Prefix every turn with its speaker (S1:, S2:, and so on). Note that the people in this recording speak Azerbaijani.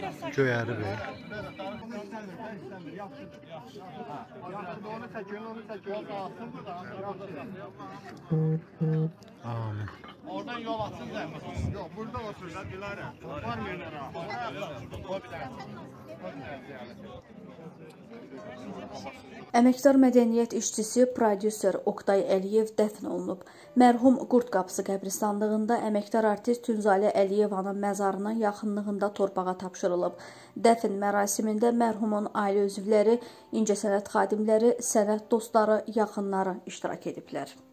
S1: Göyəri Bey. Amin.
S2: Oradan yol açsın zəhmət. Yox, burada otururlar, Dilarə. Var yerlərə.
S3: Əməkdar mədəniyyət işçisi, prodüser Oqtay Əliyev dəfn olunub. Mərhum Qurd Qapısı qəbristanlığında əməkdar artist Tünzalə Əliyevanın məzarının yaxınlığında torpağa tapşırılıb. Dəfn mərasimində mərhumun ailə üzvləri, incəsənət xadimləri, sənət dostları, yaxınları iştirak ediblər.